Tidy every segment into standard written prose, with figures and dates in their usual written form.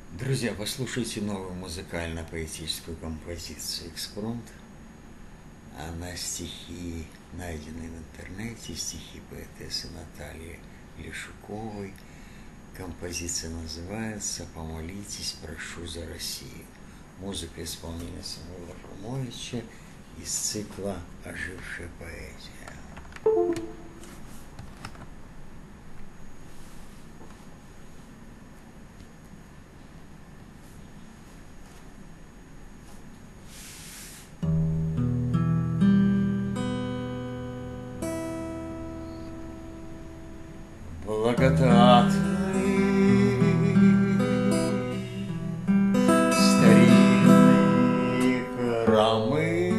Друзья, послушайте новую музыкально-поэтическую композицию «Экспромт». Она стихи, найденные в интернете, стихи поэтессы Натальи Лешуковой. Композиция называется «Помолитесь, прошу за Россию». Музыка исполнения Самуила Фрумовича из цикла «Ожившая поэзия». Благодатный старинные храмы,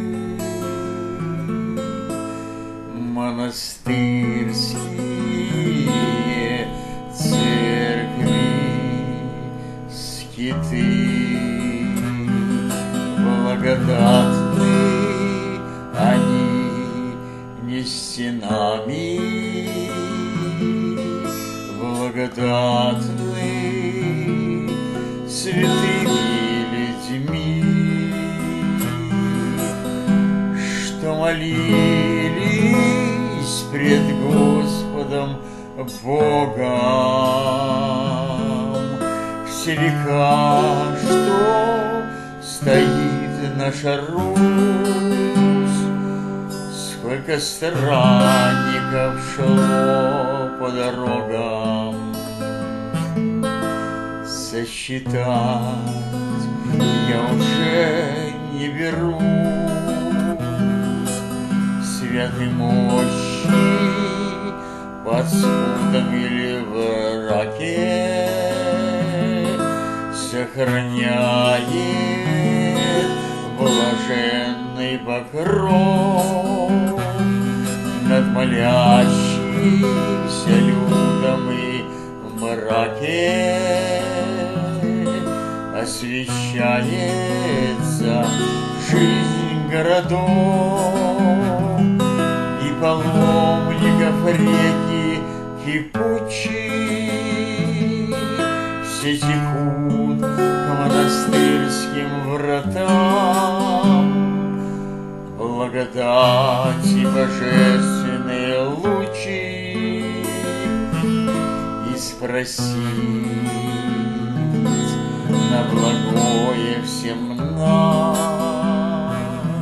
монастырские церкви, скиты, благодатны они не стенами, благодатны святыми людьми, что молились пред Господом Богом. Все века, что стоит наша Русь, сколько странников шло по дорогам, сосчитать я уже не берусь святой мощи под спудом или в раке сохраняет блаженный покров над молящимся людом и в мраке освещается жизнь городов и паломников реки кипучие, все текут к монастырским вратам. Благодати божественные лучи и спросить на благое всем нам.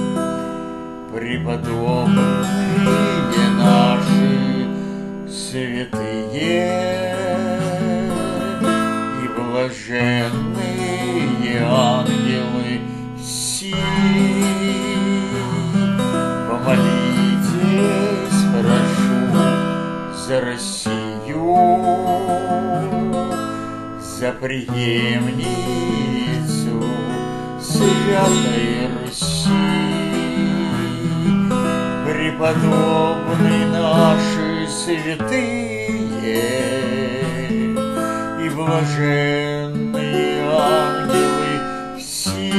Преподобные наши святые и блаженные ангелы сии, помолитесь, прошу за Россию, за преемницу святой Руси. Преподобные наши святые и блаженные ангелы все,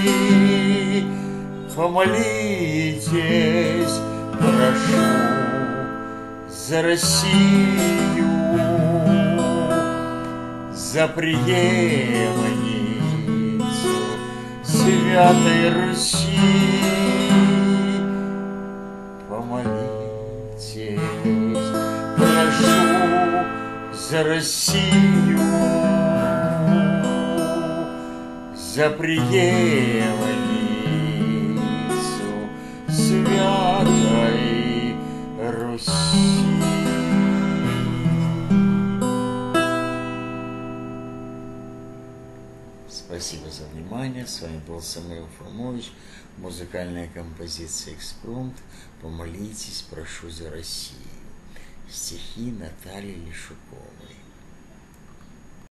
помолитесь, прошу за Россию, за преемницу святой Руси. Помолитесь, прошу за Россию, за преемницу святой Руси. Спасибо за внимание. С вами был Самуил Фрумович. Музыкальная композиция «Экспромт». Помолитесь, прошу за Россию. Стихи Натальи Лешуковой.